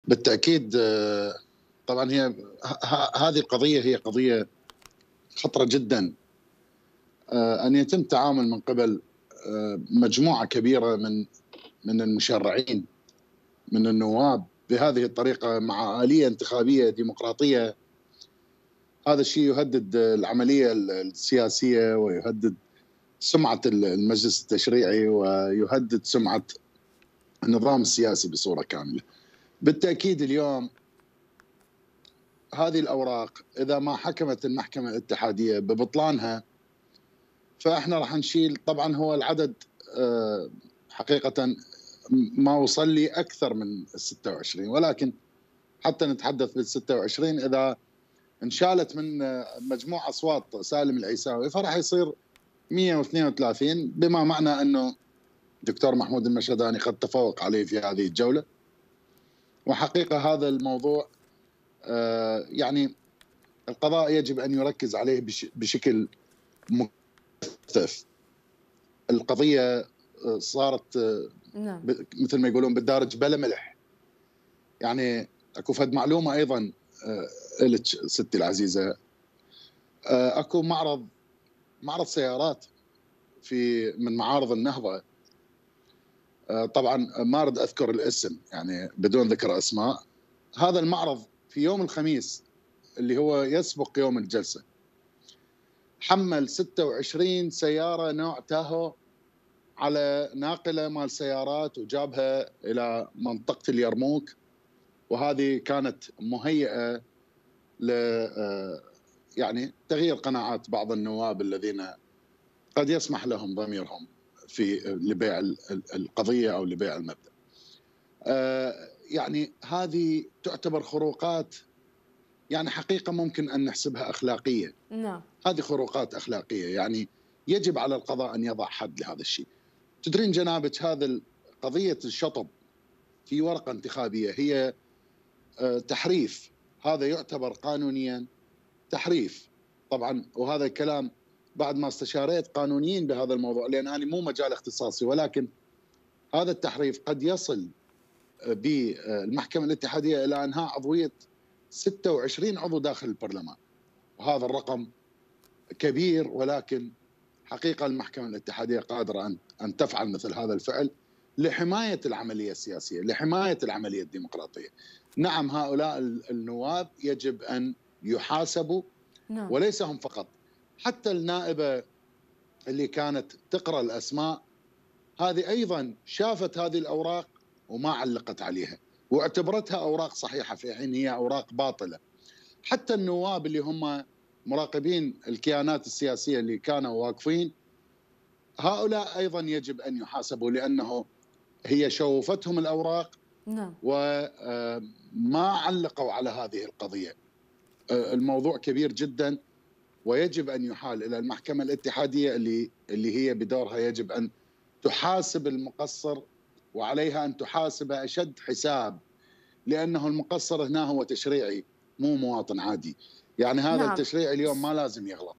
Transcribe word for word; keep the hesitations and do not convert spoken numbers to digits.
بالتأكيد. طبعا هي هذه القضية هي قضية خطرة جدا، أن يتم التعامل من قبل مجموعة كبيرة من من المشرعين من النواب بهذه الطريقة مع آلية انتخابية ديمقراطية. هذا الشيء يهدد العملية السياسية ويهدد سمعة المجلس التشريعي ويهدد سمعة النظام السياسي بصورة كاملة. بالتأكيد اليوم هذه الأوراق إذا ما حكمت المحكمة الاتحادية ببطلانها فإحنا راح نشيل. طبعا هو العدد حقيقة ما وصل لي أكثر من ستة وعشرين، ولكن حتى نتحدث بال ستة وعشرين إذا انشالت من مجموع أصوات سالم العيساوي فراح يصير مئة واثنين وثلاثين، بما معنى أنه دكتور محمود المشهداني قد تفوق عليه في هذه الجولة. وحقيقة هذا الموضوع يعني القضاء يجب أن يركز عليه بشكل مكثف. القضية صارت نعم. مثل ما يقولون بالدارج بلا ملح. يعني اكو فد معلومة أيضا لك ستي العزيزة، اكو معرض معرض سيارات في من معارض النهضة، طبعا ما أريد أذكر الاسم يعني بدون ذكر أسماء. هذا المعرض في يوم الخميس اللي هو يسبق يوم الجلسة حمل ستة وعشرين سيارة نوع تاهو على ناقلة مال سيارات وجابها إلى منطقة اليرموك، وهذه كانت مهيئة ل يعني تغيير قناعات بعض النواب الذين قد يسمح لهم ضميرهم في لبيع القضية أو لبيع المبدأ. يعني هذه تعتبر خروقات يعني حقيقة ممكن أن نحسبها أخلاقية. نعم. هذه خروقات أخلاقية، يعني يجب على القضاء أن يضع حد لهذا الشيء. تدرين جنابك هذا قضية الشطب في ورقة انتخابية هي تحريف، هذا يعتبر قانونيا تحريف طبعا. وهذا الكلام بعد ما استشاريت قانونيين بهذا الموضوع لأن أنا مو مجال اختصاصي، ولكن هذا التحريف قد يصل بالمحكمة الاتحادية إلى إنهاء عضوية ستة وعشرين عضو داخل البرلمان، وهذا الرقم كبير. ولكن حقيقة المحكمة الاتحادية قادرة أن أن تفعل مثل هذا الفعل لحماية العملية السياسية، لحماية العملية الديمقراطية. نعم هؤلاء النواب يجب أن يحاسبوا، نعم. وليس هم فقط، حتى النائبة اللي كانت تقرأ الأسماء هذه أيضا شافت هذه الأوراق وما علقت عليها واعتبرتها أوراق صحيحة في حين هي أوراق باطلة. حتى النواب اللي هم مراقبين الكيانات السياسية اللي كانوا واقفين هؤلاء أيضا يجب أن يحاسبوا لأنه هي شوفتهم الأوراق نعم. وما علقوا على هذه القضية. الموضوع كبير جدا ويجب أن يحال إلى المحكمة الاتحادية اللي اللي هي بدورها يجب أن تحاسب المقصر، وعليها أن تحاسب أشد حساب، لأنه المقصر هنا هو تشريعي مو مواطن عادي. يعني هذا نعم. التشريع اليوم ما لازم يغلط.